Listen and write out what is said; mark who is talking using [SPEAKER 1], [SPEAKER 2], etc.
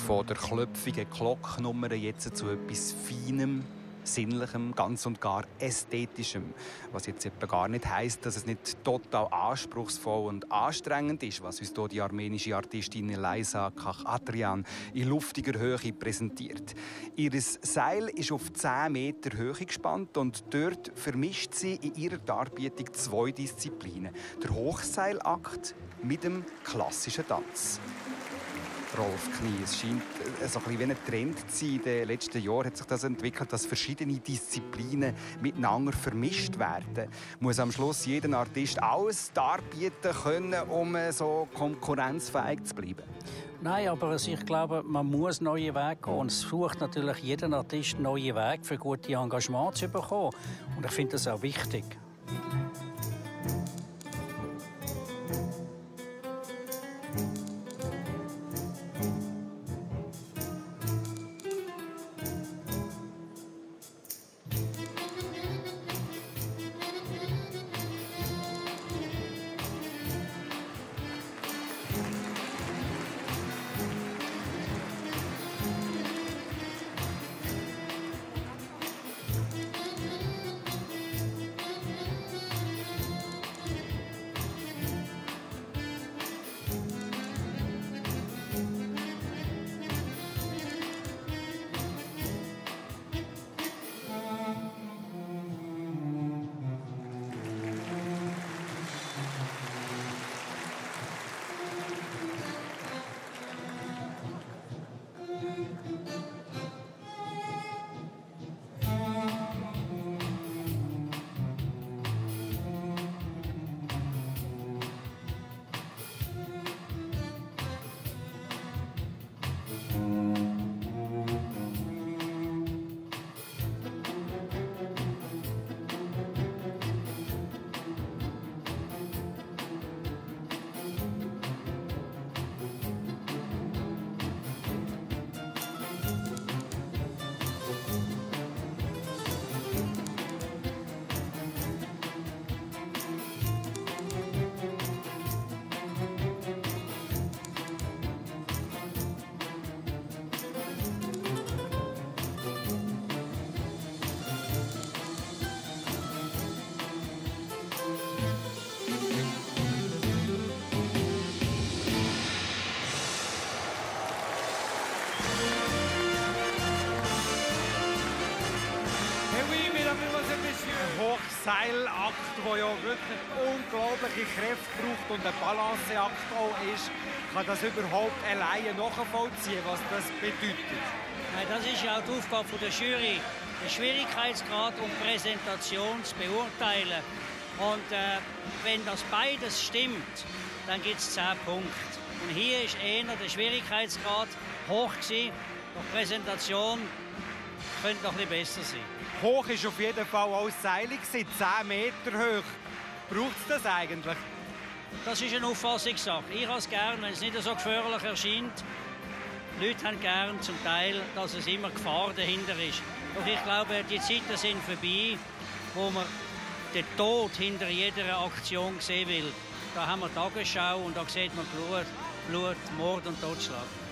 [SPEAKER 1] von der klopfigen Glocknummer jetzt zu etwas Feinem, Sinnlichem, ganz und gar Ästhetischem. Was jetzt etwa gar nicht heisst, dass es nicht total anspruchsvoll und anstrengend ist, was uns hier die armenische Artistin Elisa Kach-Adrian in luftiger Höhe präsentiert. Ihr Seil ist auf 10 Meter Höhe gespannt und dort vermischt sie in ihrer Darbietung 2 Disziplinen. Der Hochseilakt mit dem klassischen Tanz. Rolf Knie, es scheint so ein bisschen wie ein Trend zu sein. In den letzten Jahren hat sich das entwickelt, dass verschiedene Disziplinen miteinander vermischt werden. Muss am Schluss jeder Artist alles darbieten können, um so konkurrenzfähig zu bleiben?
[SPEAKER 2] Nein, aber ich glaube, man muss neue Wege gehen. Und es sucht natürlich jeder Artist neue Wege, für gute Engagement zu bekommen. Und ich finde das auch wichtig.
[SPEAKER 3] Hochseilakt, der ja wirklich unglaubliche Kräfte braucht und ein Balanceakt auch ist, kann das überhaupt alleine nachvollziehen, was das bedeutet?
[SPEAKER 2] Nein, das ist ja auch die Aufgabe der Jury, den Schwierigkeitsgrad und Präsentation zu beurteilen. Und wenn das beides stimmt, dann gibt es 10 Punkte. Und hier ist eher der Schwierigkeitsgrad hoch gewesen. Die Präsentation könnte noch ein bisschen besser sein.
[SPEAKER 3] Hoch ist auf jeden Fall auch seilig, 10 Meter hoch. Braucht es das eigentlich?
[SPEAKER 2] Das ist eine Auffassungssache. Ich habe es gern, wenn es nicht so gefährlich erscheint. Die Leute haben gern zum Teil, dass es immer Gefahr dahinter ist. Doch ich glaube, die Zeiten sind vorbei, wo man den Tod hinter jeder Aktion sehen will. Da haben wir Tagesschau und da sieht man Blut, Mord und Totschlag.